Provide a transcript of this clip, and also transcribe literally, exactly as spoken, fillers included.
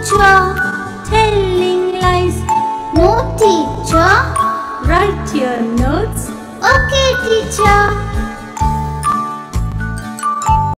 teacher. Telling lies. No, teacher. Write your notes. Okay, teacher.